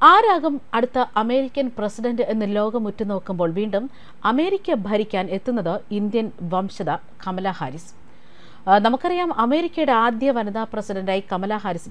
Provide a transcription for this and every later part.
ആരാകും അടുത്ത American president എന്ന് ലോകം ഉറ്റുനോക്കുമ്പോൾ വീണ്ടും അമേരിക്ക ഭരിക്കാൻ എത്തുന്നത് ഇന്ത്യൻ വംശജ കമലാ ഹാരിസ്. നമുക്കറിയാം, അമേരിക്കയുടെ ആദ്യ വനിതാ പ്രസിഡന്റായി കമലാ ഹാരിസ്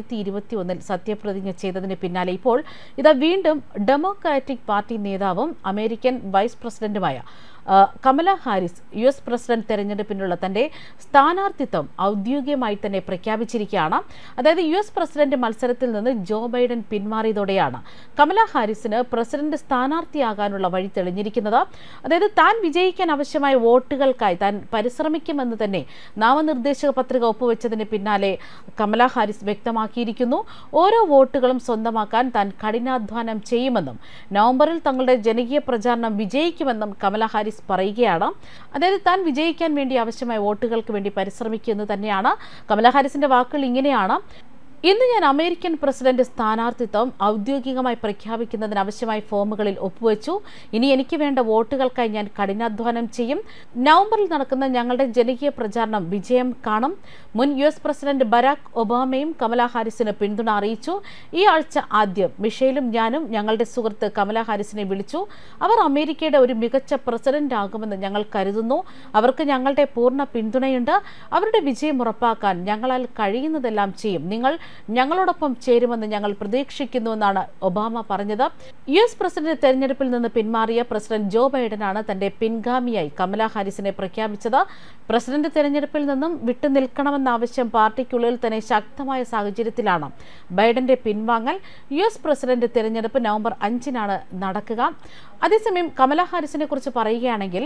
2021 സത്യപ്രതിജ്ഞ ചെയ്തതിന് പിന്നാലെ ഇപ്പോൾ ഇതാ വീണ്ടും ഡെമോക്രാറ്റിക് പാർട്ടി നേതാവും അമേരിക്കൻ വൈസ് പ്രസിഡന്റുമായ കമലാ ഹാരിസ് US പ്രസിഡന്റ് തെരഞ്ഞെടുപ്പിനുള്ള തന്റെ സ്ഥാനാർത്ഥിത്വം ഔദ്യോഗികമായി തന്നെ പ്രഖ്യാപിച്ചിരിക്കുകയാണ്. അതായത് US പ്രസിഡന്റ് മത്സരത്തിൽ നിന്ന് ജോ ബൈഡൻ പിന്മാറിയതോടെയാണ് കമലാ ഹാരിസിന് പ്രസിഡന്റ് സ്ഥാനാർത്ഥിയാകാനുള്ള വഴി തെളിഞ്ഞിരിക്കുന്നത്. അതായത് താൻ വിജയിക്കാൻ ആവശ്യമായ വോട്ടുകൾക്കായി താൻ പരിശ്രമിക്കുമെന്ന് തന്നെ നാമനിർദ്ദേശക പത്രിക ഒപ്പുവെച്ചതിന് പിന്നാലെ കമലാ ഹാരിസ് വ്യക്തമാക്കിയിരിക്കുന്നു. ഓരോ വോട്ടുകളും സ്വന്തമാക്കാൻ താൻ കഠിനാധ്വാനം ചെയ്യുമെന്നും നവംബറിൽ തങ്ങളുടെ ജനകീയ പ്രചാരണം വിജയിക്കുമെന്നും കമലാ ഹാരിസ് പറയുകയാണ്. അതായത് താൻ വിജയിക്കാൻ വേണ്ടി ആവശ്യമായ വോട്ടുകൾക്ക് വേണ്ടി പരിശ്രമിക്കുന്നത് തന്നെയാണ്. കമലാ ഹാരിസിന്റെ വാക്കുകൾ ഇങ്ങനെയാണ്: ഇന്ന് ഞാൻ അമേരിക്കൻ പ്രസിഡന്റ് സ്ഥാനാർത്ഥിത്വം ഔദ്യോഗികമായി പ്രഖ്യാപിക്കുന്നതിന് ആവശ്യമായ ഫോമുകളിൽ ഒപ്പുവെച്ചു. ഇനി എനിക്ക് വേണ്ട വോട്ടുകൾക്കായി ഞാൻ കഠിനാധ്വാനം ചെയ്യും. നവംബറിൽ നടക്കുന്ന ഞങ്ങളുടെ ജനകീയ പ്രചാരണം വിജയം കാണും. മുൻ US പ്രസിഡന്റ് ബരാക് ഒബാമയും കമലാ ഹാരിസിന് പിന്തുണ അറിയിച്ചു. ഈ ആഴ്ച ആദ്യം മിഷേലും ഞാനും ഞങ്ങളുടെ സുഹൃത്ത് കമലാ ഹാരിസിനെ വിളിച്ചു. അവർ അമേരിക്കയുടെ ഒരു മികച്ച പ്രസിഡന്റ് ആകുമെന്ന് ഞങ്ങൾ കരുതുന്നു. അവർക്ക് ഞങ്ങളുടെ പൂർണ്ണ പിന്തുണയുണ്ട്. അവരുടെ വിജയം ഉറപ്പാക്കാൻ ഞങ്ങളാൽ കഴിയുന്നതെല്ലാം ചെയ്യും. നിങ്ങൾ ഞങ്ങളോടൊപ്പം ചേരുമെന്ന് ഞങ്ങൾ പ്രതീക്ഷിക്കുന്നുവെന്നാണ് ഒബാമ പറഞ്ഞത്. US പ്രസിഡന്റ് തെരഞ്ഞെടുപ്പിൽ നിന്ന് പിന്മാറിയ പ്രസിഡന്റ് ജോ ബൈഡനാണ് തന്റെ പിൻഗാമിയായി കമലാ ഹാരിസിനെ പ്രഖ്യാപിച്ചത്. പ്രസിഡന്റ് തെരഞ്ഞെടുപ്പിൽ നിന്നും വിട്ടുനിൽക്കണമെന്ന ആവശ്യം പാർട്ടിക്കുള്ളിൽ തന്നെ ശക്തമായ സാഹചര്യത്തിലാണ് ബൈഡന്റെ പിൻവാങ്ങൽ. US പ്രസിഡന്റ് തെരഞ്ഞെടുപ്പ് നവംബർ 5-നാണ് നടക്കുക. അതേസമയം കമലാ ഹാരിസിനെ കുറിച്ച് പറയുകയാണെങ്കിൽ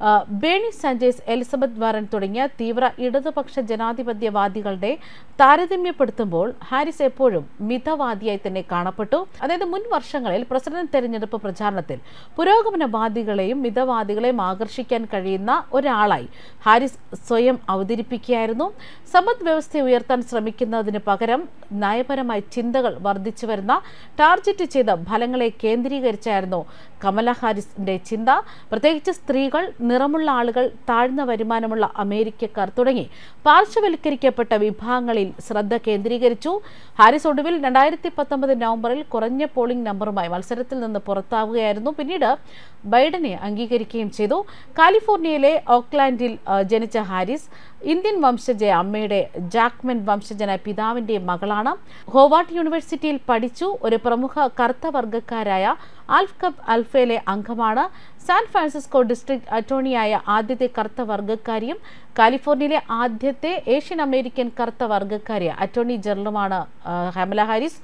ബേണി സാൻഡേഴ്സ്, എലിസബത്ത് വാരൻ തുടങ്ങിയ തീവ്ര ഇടതുപക്ഷ ജനാധിപത്യവാദികളുടെ താരതമ്യപ്പെടുത്തുമ്പോൾ ഹാരിസ് എപ്പോഴും മിതവാദിയായി തന്നെ കാണപ്പെട്ടു. അതായത് മുൻ വർഷങ്ങളിൽ പ്രസിഡന്റ് തെരഞ്ഞെടുപ്പ് പ്രചാരണത്തിൽ പുരോഗമനവാദികളെയും മിതവാദികളെയും ആകർഷിക്കാൻ കഴിയുന്ന ഒരാളായി ഹാരിസ് സ്വയം അവതരിപ്പിക്കുകയായിരുന്നു. സമ്പദ് വ്യവസ്ഥയെ ഉയർത്താൻ ശ്രമിക്കുന്നതിന് പകരം നയപരമായ ചിന്തകൾ വർദ്ധിച്ചു വരുന്ന ടാർഗറ്റ് ചെയ്ത ഫലങ്ങളെ കേന്ദ്രീകരിച്ചായിരുന്നു കമലാ ഹാരിസിന്റെ ചിന്ത. പ്രത്യേകിച്ച് സ്ത്രീകൾ, നിറമുള്ള ആളുകൾ, താഴ്ന്ന വരുമാനമുള്ള അമേരിക്കക്കാർ തുടങ്ങി പാർശ്വവൽക്കരിക്കപ്പെട്ട വിഭാഗങ്ങളിൽ ശ്രദ്ധ കേന്ദ്രീകരിച്ചു. ഹാരിസ് ഒടുവിൽ 2019 നവംബറിൽ കുറഞ്ഞ പോളിംഗ് നമ്പറുമായി മത്സരത്തിൽ നിന്ന് പുറത്താവുകയായിരുന്നു. പിന്നീട് ബൈഡനെ അംഗീകരിക്കുകയും ചെയ്തു. കാലിഫോർണിയയിലെ ഓക്ലാൻഡിൽ ജനിച്ച ഹാരിസ് ഇന്ത്യൻ വംശജയ അമ്മയുടെ ജാക്മൻ വംശജനായ പിതാവിന്റെ മകളാണ്. ഹോവാർഡ് യൂണിവേഴ്സിറ്റിയിൽ പഠിച്ചു. ഒരു പ്രമുഖ കറുത്ത വർഗ്ഗക്കാരായ ആൽഫ് കപ്പ് ആൽഫയിലെ അംഗമാണ്. സാൻ ഫ്രാൻസിസ്കോ ഡിസ്ട്രിക്ട് അറ്റോർണിയായ ആദ്യത്തെ കറുത്ത വർഗ്ഗക്കാരിയും കാലിഫോർണിയയിലെ ആദ്യത്തെ ഏഷ്യൻ അമേരിക്കൻ കറുത്ത വർഗ്ഗക്കാരിയ അറ്റോർണി ജനറലുമാണ് കമലാ ഹാരിസ്.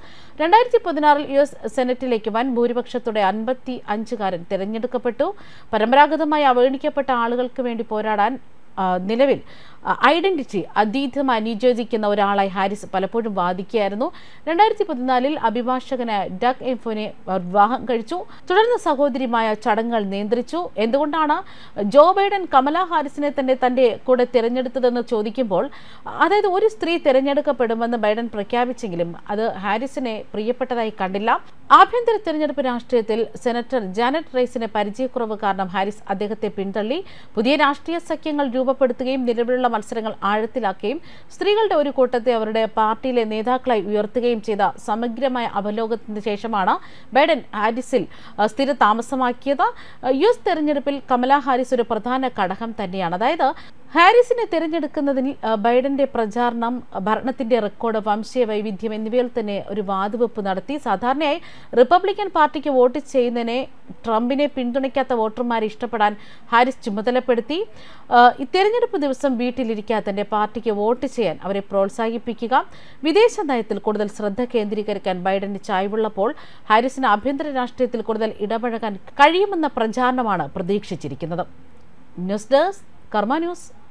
2016 US സെനറ്റിലേക്ക് വൻ ഭൂരിപക്ഷത്തോടെ 55-കാരൻ തിരഞ്ഞെടുക്കപ്പെട്ടു. പരമ്പരാഗതമായി അവഗണിക്കപ്പെട്ട ആളുകൾക്ക് വേണ്ടി പോരാടാൻ നിലവിൽ ഐഡന്റിറ്റി അതീതമായി അനുയോജിക്കുന്ന ഒരാളായി ഹാരിസ് പലപ്പോഴും വാദിക്കുകയായിരുന്നു. 2014 അഭിഭാഷകനായ ഡഗ് എംഫോനെ വിവാഹം കഴിച്ചു. തുടർന്ന് സഹോദരിമായ ചടങ്ങുകൾ നിയന്ത്രിച്ചു. എന്തുകൊണ്ടാണ് ജോ ബൈഡൻ കമലാ ഹാരിസിനെ തന്നെ തന്റെ കൂടെ തിരഞ്ഞെടുത്തതെന്ന് ചോദിക്കുമ്പോൾ, അതായത് ഒരു സ്ത്രീ തിരഞ്ഞെടുക്കപ്പെടുമെന്ന് ബൈഡൻ പ്രഖ്യാപിച്ചെങ്കിലും അത് ഹാരിസിനെ പ്രിയപ്പെട്ടതായി കണ്ടില്ല. ആഭ്യന്തര തിരഞ്ഞെടുപ്പ് രാഷ്ട്രീയത്തിൽ സെനറ്റർ ജാനറ്റ് റൈസിന്റെ പരിചയക്കുറവ് കാരണം ഹാരിസ് അദ്ദേഹത്തെ പിന്തള്ളി. പുതിയ രാഷ്ട്രീയ സഖ്യങ്ങൾ രൂപപ്പെടുത്തുകയും നിലവിലുള്ള മത്സരങ്ങൾ ആഴത്തിലാക്കുകയും സ്ത്രീകളുടെ ഒരു കൂട്ടത്തെ അവരുടെ പാർട്ടിയിലെ നേതാക്കളായി ഉയർത്തുകയും ചെയ്ത സമഗ്രമായ അവലോകനത്തിന് ശേഷമാണ് ബൈഡൻ ഹാരിസിൽ സ്ഥിര താമസമാക്കിയത്. US തെരഞ്ഞെടുപ്പിൽ കമലാ ഹാരിസ് ഒരു പ്രധാന ഘടകം തന്നെയാണ്. അതായത് ഹാരിസിനെ തിരഞ്ഞെടുക്കുന്നതിൽ ബൈഡന്റെ പ്രചാരണം, ഭരണത്തിന്റെ റെക്കോർഡ്, വംശീയ വൈവിധ്യം എന്നിവയിൽ തന്നെ ഒരു വാതുവെപ്പ് നടത്തി. സാധാരണയായി റിപ്പബ്ലിക്കൻ പാർട്ടിക്ക് വോട്ട് ചെയ്യുന്നതിനെ ട്രംപിനെ പിന്തുണയ്ക്കാത്ത വോട്ടർമാരെ ഇഷ്ടപ്പെടാൻ ഹാരിസ് ചുമതലപ്പെടുത്തി. ഈ തെരഞ്ഞെടുപ്പ് ദിവസം വീട്ടിലിരിക്കാതെ തന്റെ പാർട്ടിക്ക് വോട്ട് ചെയ്യാൻ അവരെ പ്രോത്സാഹിപ്പിക്കുക. വിദേശ നയത്തിൽ കൂടുതൽ ശ്രദ്ധ കേന്ദ്രീകരിക്കാൻ ബൈഡന് ചായ്വുള്ളപ്പോൾ ഹാരിസിന് ആഭ്യന്തര രാഷ്ട്രീയത്തിൽ കൂടുതൽ ഇടപഴകാൻ കഴിയുമെന്ന പ്രചാരണമാണ് പ്രതീക്ഷിച്ചിരിക്കുന്നത്. News desk Karma news.